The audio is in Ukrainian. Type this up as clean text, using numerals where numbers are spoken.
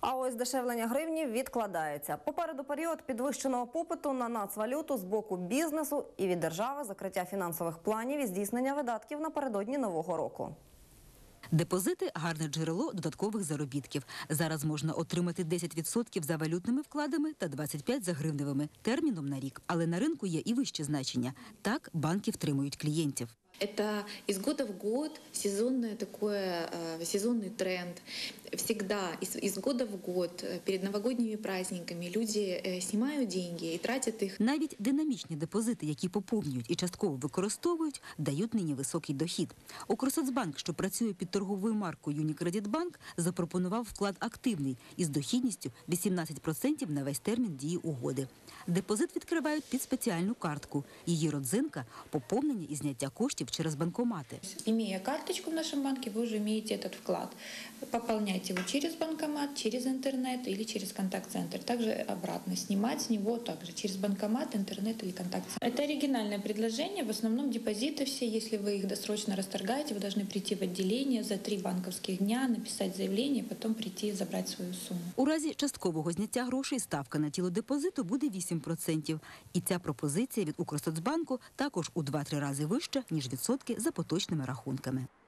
А ось здешевлення гривні відкладається. Попереду період підвищеного попиту на нацвалюту з боку бізнесу і від держави, закриття фінансових планів і здійснення видатків напередодні Нового року. Депозити – гарне джерело додаткових заробітків. Зараз можна отримати 10% за валютними вкладами та 25% за гривневими терміном на рік. Але на ринку є і вищі значення. Так банки втримують клієнтів. Это из года в год сезонный тренд. Всегда из года в год перед новогодними праздниками люди снимают деньги и тратят их. Навіть динамічні депозити, які поповнюють і частково використовують, дають нині високий дохід. Укрсоцбанк, що працює під торговою маркою «Юнікредитбанк», запропонував вклад активний із дохідністю 18% на весь термін дії угоди. Депозит відкривають під спеціальну картку. Її родзинка – поповнення і зняття коштів через банкомати. Имея карточку в нашем банке, вы уже имеете этот вклад. Пополняйте его через банкомат, через интернет или через контакт-центр. Также обратно снимать с него также через банкомат, интернет или контакт-центр. Это оригинальное предложение. В основном депозиты все, если вы их досрочно расторгаете, вы должны прийти в отделение за 3 банковских дня, написать заявление, потом прийти и забрать свою сумму. У разі часткового зняття грошей ставка на тіло депозиту буде 8%. І ця пропозиція від Укрсоцбанку також у 2-3 рази вища, ніж відсотки за поточними рахунками.